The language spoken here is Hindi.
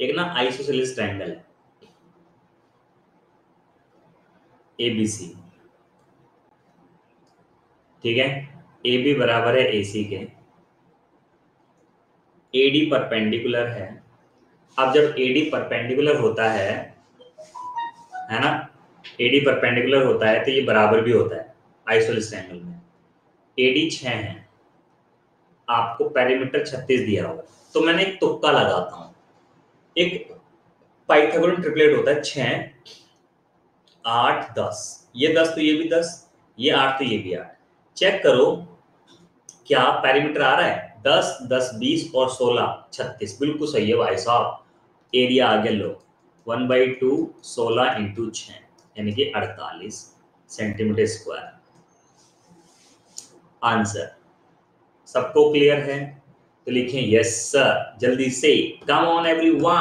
एक ना आइसोसेलेस ट्रायंगल है एबीसी, ठीक है। ए बी बराबर है ए सी के, ए डी परपेंडिकुलर है। अब जब ए डी परपेंडिकुलर होता है ना, ए डी परपेंडिकुलर होता है तो ये बराबर भी होता है आइसोसेलेस ट्रायंगल में। ए डी 6 है, आपको पेरीमीटर 36 दिया होगा, तो मैंने एक तुक्का लगाता हूं। एक पाइथागोरन ट्रिपलेट होता है 6 8 10, ये 10 तो ये भी 10, ये 8 तो ये भी 8। चेक करो क्या पेरीमीटर आ रहा है, 10 10 20 और 16 36, बिल्कुल सही है भाई साहब। एरिया आगे लो, 1/2 16 इंटू 6 यानी कि 48 सेंटीमीटर स्क्वायर। आंसर सबको क्लियर है तो लिखें यस सर जल्दी से, कम ऑन एवरीवन।